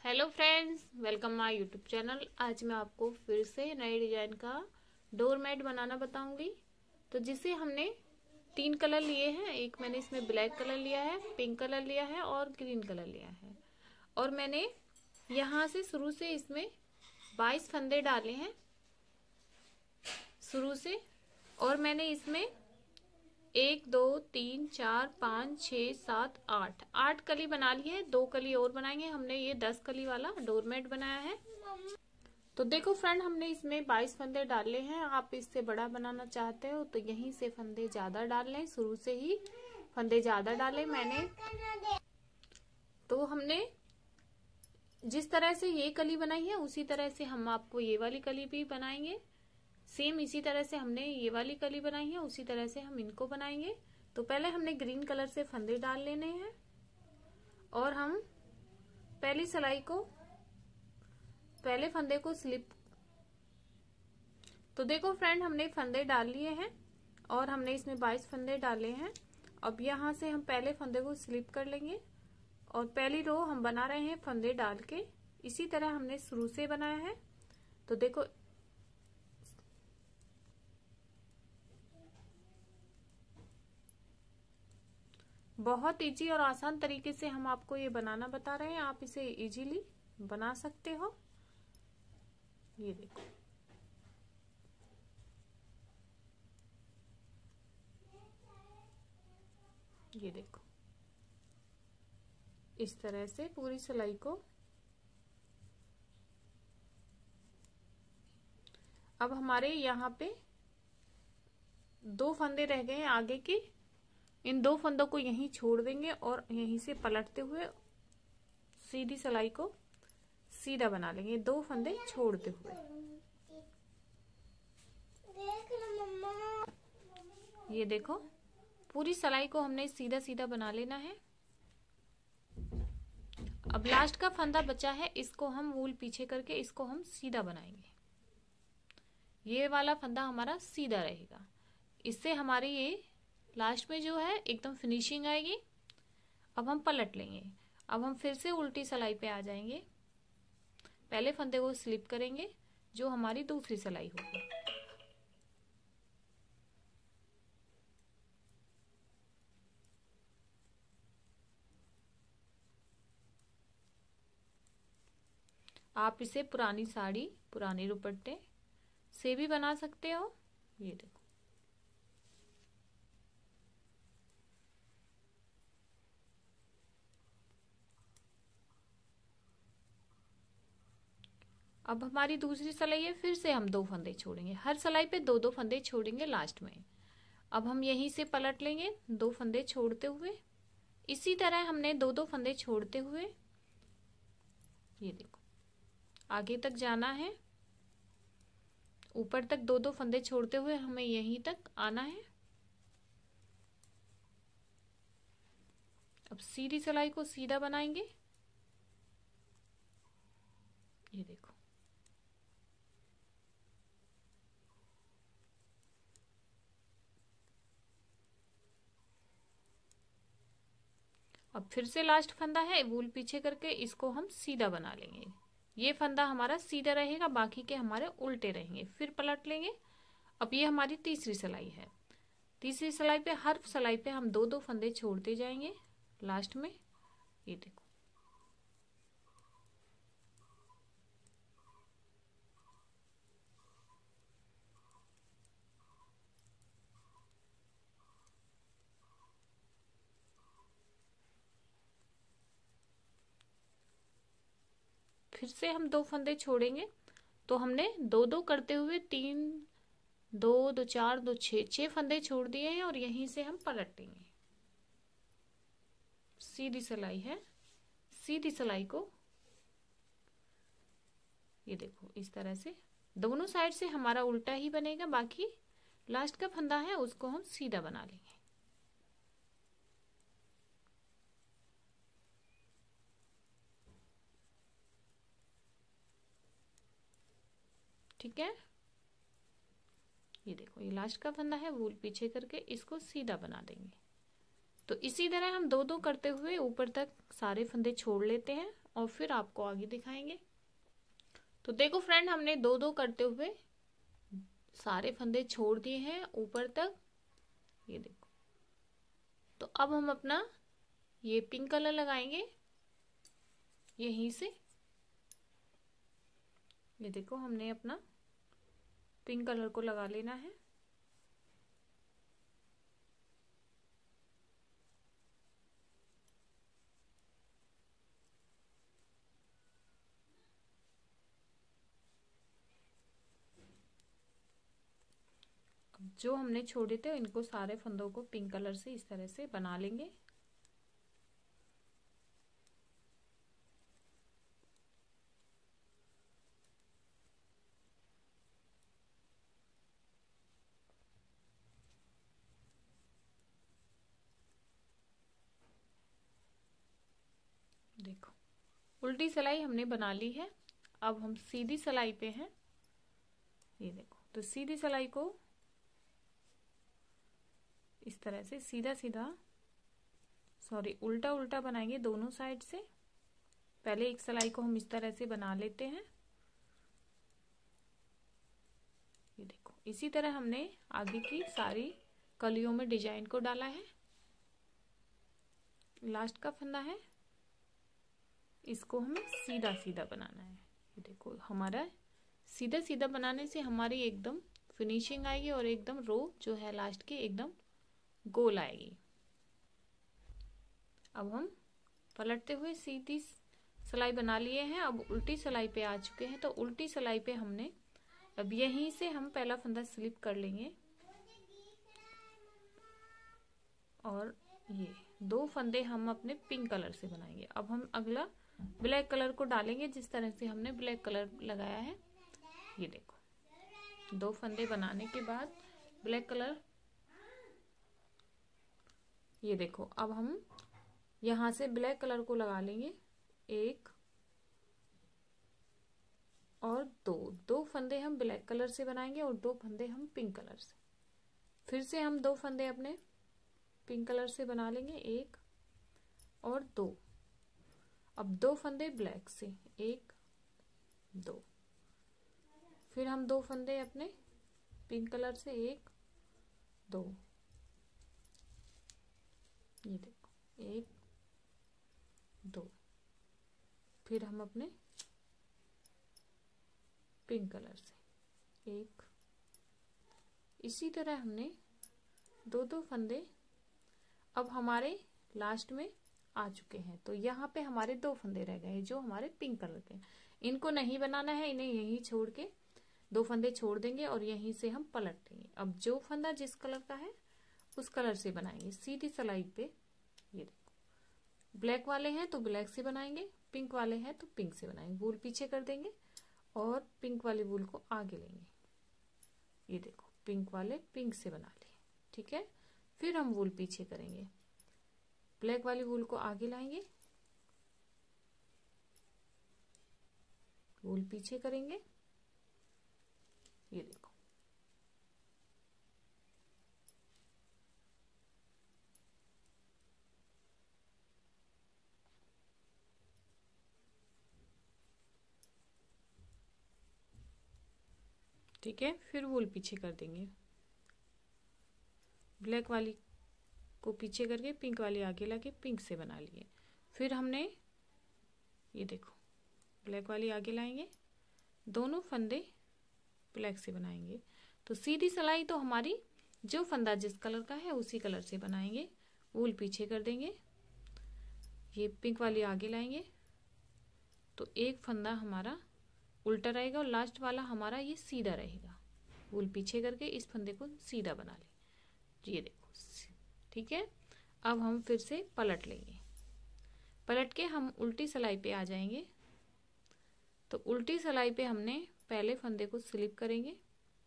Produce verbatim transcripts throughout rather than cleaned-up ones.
Hello friends, welcome my YouTube channel. आज मैं आपको फिर से नए डिजाइन का डोर मैट बनाना बताऊंगी। तो जिसे हमने तीन कलर लिए हैं, एक मैंने इसमें ब्लैक कलर लिया है, पिंक कलर लिया है और ग्रीन कलर लिया है। और मैंने यहाँ से शुरू से इसमें बाईस फंदे डाले हैं शुरू से। और मैंने इसमें एक दो तीन चार पाँच छः सात आठ आठ कली बना ली है। दो कली और बनाएंगे। हमने ये दस कली वाला डोरमेट बनाया है। तो देखो फ्रेंड, हमने इसमें बाईस फंदे डाले हैं। आप इससे बड़ा बनाना चाहते हो तो यहीं से फंदे ज्यादा डाल लें, शुरू से ही फंदे ज्यादा डाले मैंने। तो हमने जिस तरह से ये कली बनाई है उसी तरह से हम आपको ये वाली कली भी बनाएंगे। सेम इसी तरह से हमने ये वाली कली बनाई है, उसी तरह से हम इनको बनाएंगे। तो पहले हमने ग्रीन कलर से फंदे डाल लेने हैं और हम पहली सिलाई को पहले फंदे को स्लिप। तो देखो फ्रेंड, हमने फंदे डाल लिए हैं और हमने इसमें बाईस फंदे डाले हैं। अब यहां से हम पहले फंदे को स्लिप कर लेंगे और पहली रो हम बना रहे हैं फंदे डाल के। इसी तरह हमने शुरू से बनाया है। तो देखो, बहुत इजी और आसान तरीके से हम आपको ये बनाना बता रहे हैं। आप इसे इजीली बना सकते हो। ये देखो, ये देखो, इस तरह से पूरी सिलाई को। अब हमारे यहाँ पे दो फंदे रह गए हैं आगे के। इन दो फंदों को यहीं छोड़ देंगे और यहीं से पलटते हुए सीधी सिलाई को सीधा बना लेंगे, दो फंदे छोड़ते हुए। ये देखो, पूरी सिलाई को हमने सीधा सीधा बना लेना है। अब लास्ट का फंदा बचा है, इसको हम वूल पीछे करके इसको हम सीधा बनाएंगे। ये वाला फंदा हमारा सीधा रहेगा। इससे हमारी ये लास्ट में जो है एकदम फिनिशिंग आएगी। अब हम पलट लेंगे। अब हम फिर से उल्टी सिलाई पे आ जाएंगे। पहले फंदे को स्लिप करेंगे, जो हमारी दूसरी सिलाई होगी। आप इसे पुरानी साड़ी, पुराने दुपट्टे से भी बना सकते हो। ये देखो, अब हमारी दूसरी सिलाई है। फिर से हम दो फंदे छोड़ेंगे, हर सिलाई पे दो दो फंदे छोड़ेंगे लास्ट में। अब हम यहीं से पलट लेंगे, दो फंदे छोड़ते हुए। इसी तरह हमने दो दो फंदे छोड़ते हुए, ये देखो, आगे तक जाना है। ऊपर तक दो दो फंदे छोड़ते हुए हमें यहीं तक आना है। अब सीधी सिलाई को सीधा बनाएंगे। ये देखो, अब फिर से लास्ट फंदा है, वूल पीछे करके इसको हम सीधा बना लेंगे। ये फंदा हमारा सीधा रहेगा, बाकी के हमारे उल्टे रहेंगे। फिर पलट लेंगे। अब ये हमारी तीसरी सिलाई है। तीसरी सिलाई पे, हर सिलाई पे हम दो दो फंदे छोड़ते जाएंगे लास्ट में। ये देखो, फिर से हम दो फंदे छोड़ेंगे। तो हमने दो दो करते हुए तीन, दो दो चार, दो छः, छः फंदे छोड़ दिए हैं और यहीं से हम पलटेंगे। सीधी सिलाई है, सीधी सिलाई को ये देखो इस तरह से दोनों साइड से हमारा उल्टा ही बनेगा। बाकी लास्ट का फंदा है उसको हम सीधा बना लेंगे। ठीक है, ये देखो, ये लास्ट का फंदा है, वूल पीछे करके इसको सीधा बना देंगे। तो इसी तरह हम दो दो करते हुए ऊपर तक सारे फंदे छोड़ लेते हैं और फिर आपको आगे दिखाएंगे। तो देखो फ्रेंड, हमने दो दो करते हुए सारे फंदे छोड़ दिए हैं ऊपर तक, ये देखो। तो अब हम अपना ये पिंक कलर लगाएंगे यहीं से। ये देखो, हमने अपना पिंक कलर को लगा लेना है। जो हमने छोड़े थे इनको सारे फंदों को पिंक कलर से इस तरह से बना लेंगे। देखो, उल्टी सिलाई हमने बना ली है। अब हम सीधी सिलाई पे हैं। ये देखो, तो सीधी सिलाई को इस तरह से सीधा सीधा, सॉरी उल्टा उल्टा बनाएंगे दोनों साइड से। पहले एक सिलाई को हम इस तरह से बना लेते हैं। ये देखो, इसी तरह हमने आगे की सारी कलियों में डिजाइन को डाला है। लास्ट का फंदा है, इसको हमें सीधा सीधा बनाना है। ये देखो, हमारा सीधा सीधा बनाने से हमारी एकदम फिनिशिंग आएगी और एकदम रो जो है लास्ट की एकदम गोल आएगी। अब हम पलटते हुए सीधी सिलाई बना लिए हैं। अब उल्टी सिलाई पे आ चुके हैं। तो उल्टी सिलाई पे हमने अब यहीं से हम पहला फंदा स्लिप कर लेंगे और ये दो फंदे हम अपने पिंक कलर से बनाएंगे। अब हम अगला ब्लैक कलर को डालेंगे जिस तरह से हमने ब्लैक कलर लगाया है। ये देखो, दो फंदे बनाने के बाद ब्लैक कलर, ये देखो, अब हम यहां से ब्लैक कलर को लगा लेंगे। एक और दो दो फंदे हम ब्लैक कलर से बनाएंगे और दो फंदे हम पिंक कलर से। फिर से हम दो फंदे अपने पिंक कलर से बना लेंगे, एक और दो। अब दो फंदे ब्लैक से, एक दो। फिर हम दो फंदे अपने पिंक कलर से, एक दो। ये देखो, एक दो। फिर हम अपने पिंक कलर से, एक। इसी तरह हमने दो दो फंदे अब हमारे लास्ट में आ चुके हैं। तो यहाँ पे हमारे दो फंदे रह गए जो हमारे पिंक कलर के। इनको नहीं बनाना है, इन्हें यहीं छोड़ के दो फंदे छोड़ देंगे और यहीं से हम पलट देंगे। अब जो फंदा जिस कलर का है उस कलर से बनाएंगे सीधी सिलाई पे। ये देखो, ब्लैक वाले हैं तो ब्लैक से बनाएंगे, पिंक वाले हैं तो पिंक से बनाएंगे। वूल पीछे कर देंगे और पिंक वाले वूल को आगे लेंगे। ये देखो, पिंक वाले पिंक से बना लिए, ठीक है। फिर हम वूल पीछे करेंगे, ब्लैक वाली वूल को आगे लाएंगे, वूल पीछे करेंगे। ये देखो, ठीक है। फिर वूल पीछे कर देंगे, ब्लैक वाली को पीछे करके पिंक वाली आगे लाके पिंक से बना लिए। फिर हमने ये देखो, ब्लैक वाली आगे लाएंगे, दोनों फंदे ब्लैक से बनाएंगे। तो सीधी सिलाई तो हमारी जो फंदा जिस कलर का है उसी कलर से बनाएंगे। वूल पीछे कर देंगे, ये पिंक वाली आगे लाएंगे तो एक फंदा हमारा उल्टा रहेगा और लास्ट वाला हमारा ये सीधा रहेगा। वूल पीछे करके इस फंदे को सीधा बना लें। ये देखो, ठीक है। अब हम फिर से पलट लेंगे, पलट के हम उल्टी सिलाई पे आ जाएंगे। तो उल्टी सिलाई पे हमने पहले फंदे को स्लिप करेंगे,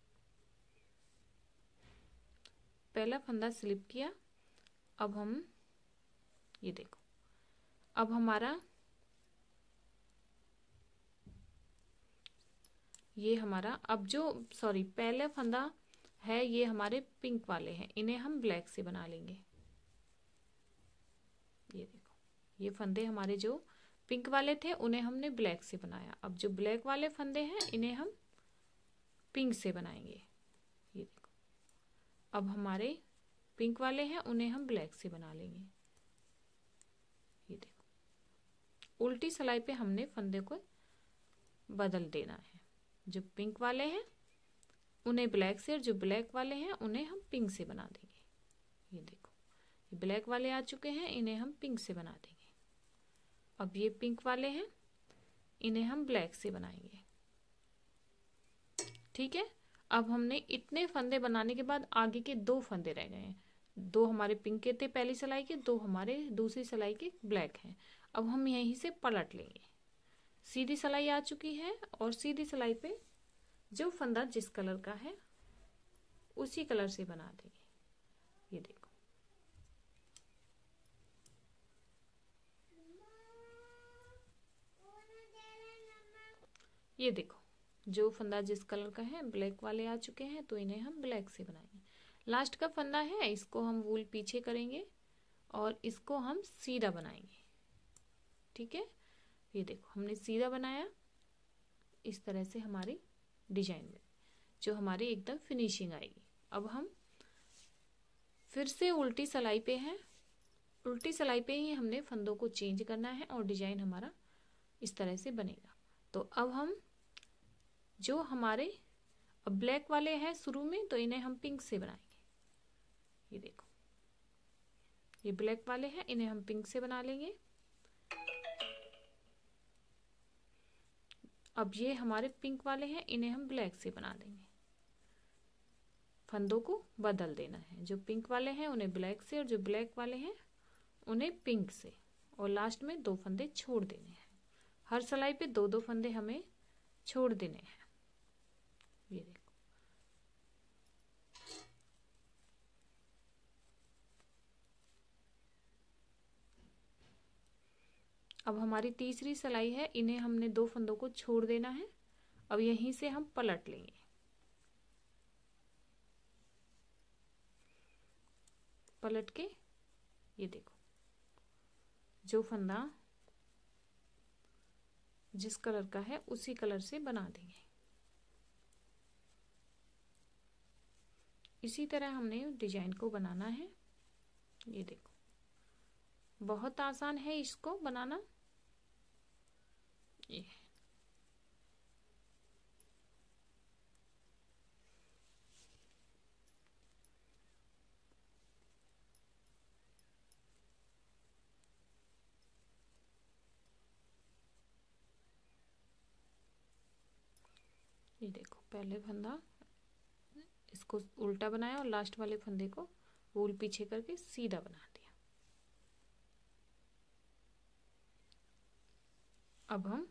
पहला फंदा स्लिप किया। अब हम ये देखो, अब हमारा ये हमारा अब जो सॉरी पहला फंदा है ये हमारे पिंक वाले हैं, इन्हें हम ब्लैक से बना लेंगे। ये देखो, ये फंदे हमारे जो पिंक वाले थे उन्हें हमने ब्लैक से बनाया। अब जो ब्लैक वाले फंदे हैं इन्हें हम पिंक से बनाएंगे। ये देखो, अब हमारे पिंक वाले हैं उन्हें हम ब्लैक से बना लेंगे। ये देखो, उल्टी सिलाई पे हमने फंदे को बदल देना है। जो पिंक वाले हैं उन्हें ब्लैक से और जो ब्लैक वाले हैं उन्हें हम पिंक से बना देंगे। ये देखो, ये ब्लैक वाले आ चुके हैं, इन्हें हम पिंक से बना देंगे। अब ये पिंक वाले हैं, इन्हें हम ब्लैक से बनाएंगे। ठीक है, अब हमने इतने फंदे बनाने के बाद आगे के दो फंदे रह गए हैं। दो हमारे पिंक के थे पहली सिलाई के, दो हमारे दूसरी सिलाई के ब्लैक हैं। अब हम यहीं से पलट लेंगे। सीधी सिलाई आ चुकी है और सीधी सिलाई पे जो फंदा जिस कलर का है उसी कलर से बना देंगे। ये देखो, ये देखो, जो फंदा जिस कलर का है ब्लैक वाले आ चुके हैं, तो इन्हें हम ब्लैक से बनाएंगे। लास्ट का फंदा है, इसको हम वूल पीछे करेंगे और इसको हम सीधा बनाएंगे। ठीक है, ये देखो हमने सीधा बनाया। इस तरह से हमारी डिजाइन में जो हमारी एकदम फिनिशिंग आएगी। अब हम फिर से उल्टी सिलाई पे हैं, उल्टी सिलाई पे ही हमने फंदों को चेंज करना है और डिजाइन हमारा इस तरह से बनेगा। तो अब हम जो हमारे अब ब्लैक वाले हैं शुरू में, तो इन्हें हम पिंक से बनाएंगे। ये देखो, ये ब्लैक वाले हैं, इन्हें हम पिंक से बना लेंगे। अब ये हमारे पिंक वाले हैं, इन्हें हम ब्लैक से बना देंगे। फंदों को बदल देना है, जो पिंक वाले हैं उन्हें ब्लैक से और जो ब्लैक वाले हैं उन्हें पिंक से, और लास्ट में दो फंदे छोड़ देने हैं। हर सिलाई पे दो दो फंदे हमें छोड़ देने हैं। ये देखो, अब हमारी तीसरी सिलाई है, इन्हें हमने दो फंदों को छोड़ देना है। अब यहीं से हम पलट लेंगे। पलट के ये देखो, जो फंदा जिस कलर का है उसी कलर से बना देंगे। इसी तरह हमने डिजाइन को बनाना है। ये देखो, बहुत आसान है इसको बनाना। ये ये देखो, पहले फंदा इसको उल्टा बनाया और लास्ट वाले फंदे को वूल पीछे करके सीधा बना दिया। अब हम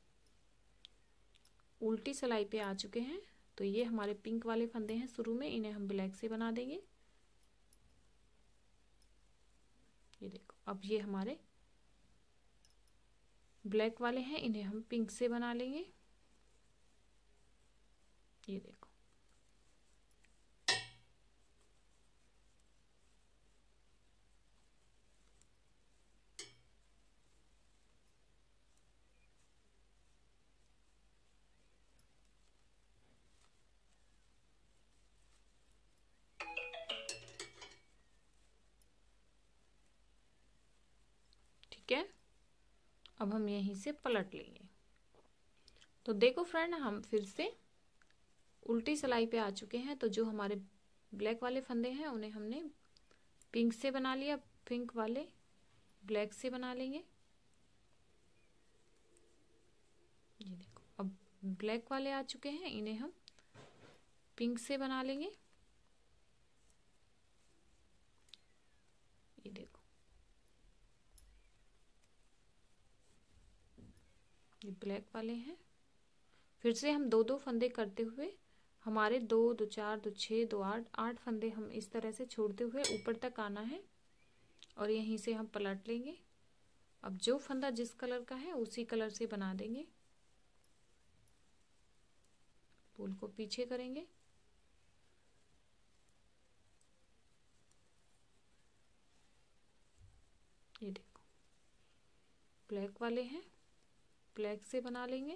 उल्टी सिलाई पे आ चुके हैं। तो ये हमारे पिंक वाले फंदे हैं शुरू में, इन्हें हम ब्लैक से बना देंगे। ये देखो, अब ये हमारे ब्लैक वाले हैं, इन्हें हम पिंक से बना लेंगे। ये देखो, ठीक है। अब हम यहीं से पलट लेंगे। तो देखो फ्रेंड, हम फिर से उल्टी सिलाई पे आ चुके हैं। तो जो हमारे ब्लैक वाले फंदे हैं उन्हें हमने पिंक से बना लिया, पिंक वाले ब्लैक से बना लेंगे। ये देखो, अब ब्लैक वाले आ चुके हैं, इन्हें हम पिंक से बना लेंगे। ये देखो, ये ब्लैक वाले हैं। फिर से हम दो दो फंदे करते हुए हमारे दो दो चार दो छः दो आठ आठ फंदे हम इस तरह से छोड़ते हुए ऊपर तक आना है और यहीं से हम पलट लेंगे। अब जो फंदा जिस कलर का है उसी कलर से बना देंगे। वूल को पीछे करेंगे। ये देखो, ब्लैक वाले हैं, ब्लैक से बना लेंगे।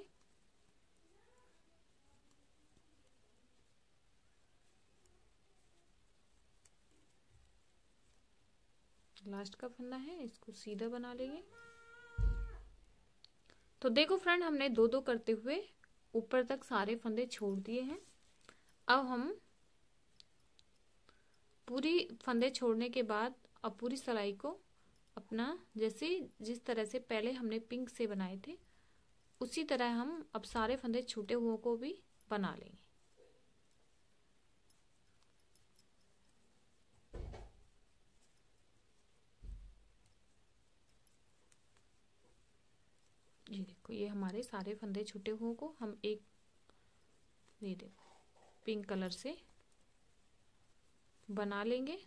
लास्ट का फंदा है, इसको सीधा बना लेंगे। तो देखो फ्रेंड, हमने दो दो करते हुए ऊपर तक सारे फंदे छोड़ दिए हैं। अब हम पूरी फंदे छोड़ने के बाद अब पूरी सिलाई को अपना जैसे जिस तरह से पहले हमने पिंक से बनाए थे उसी तरह हम अब सारे फंदे छूटे हुए को भी बना लेंगे। ये देखो, ये हमारे सारे फंदे छूटे हुए को हम एक, ये देखो, पिंक कलर से बना लेंगे।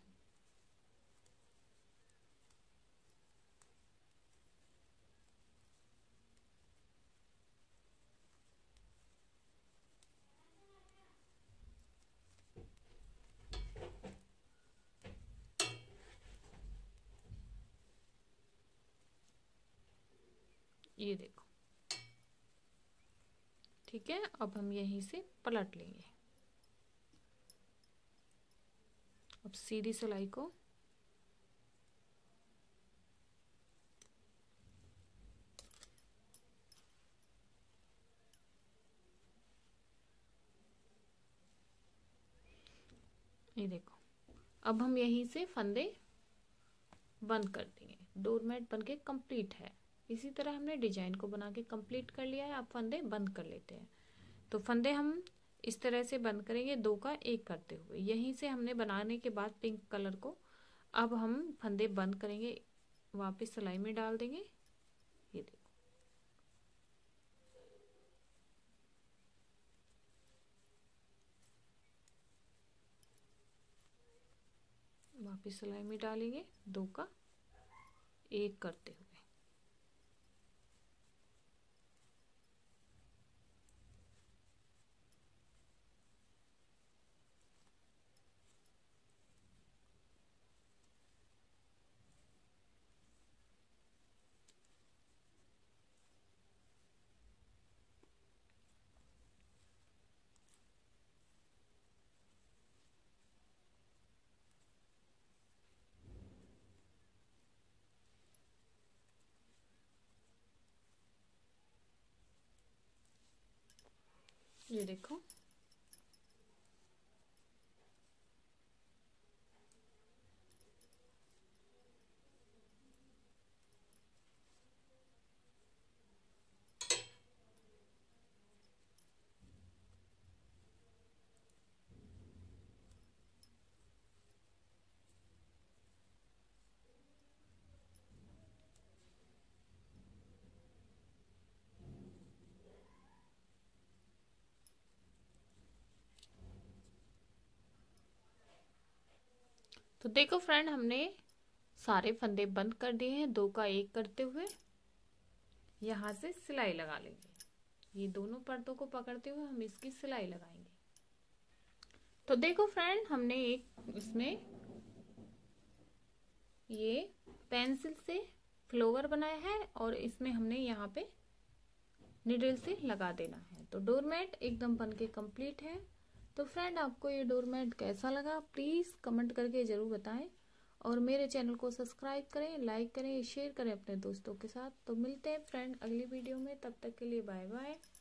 ये देखो, ठीक है। अब हम यहीं से पलट लेंगे। अब सीधी सिलाई को ये देखो, अब हम यहीं से फंदे बंद कर देंगे। डोरमेट बनके कंप्लीट है। इसी तरह हमने डिजाइन को बना के कंप्लीट कर लिया है। अब फंदे बंद कर लेते हैं। तो फंदे हम इस तरह से बंद करेंगे, दो का एक करते हुए। यहीं से हमने बनाने के बाद पिंक कलर को अब हम फंदे बंद करेंगे, वापस सिलाई में डाल देंगे। ये देखो, वापस सिलाई में डालेंगे, दो का एक करते हुए। ये देखो, तो देखो फ्रेंड, हमने सारे फंदे बंद कर दिए हैं, दो का एक करते हुए। यहाँ से सिलाई लगा लेंगे। ये दोनों पर्दों को पकड़ते हुए हम इसकी सिलाई लगाएंगे। तो देखो फ्रेंड, हमने एक इसमें ये पेंसिल से फ्लावर बनाया है और इसमें हमने यहाँ पे निडल से लगा देना है। तो डोरमेट एकदम बन के कंप्लीट है। तो फ्रेंड, आपको ये डोरमेट कैसा लगा प्लीज़ कमेंट करके ज़रूर बताएं और मेरे चैनल को सब्सक्राइब करें, लाइक करें, शेयर करें अपने दोस्तों के साथ। तो मिलते हैं फ्रेंड अगली वीडियो में, तब तक के लिए बाय बाय।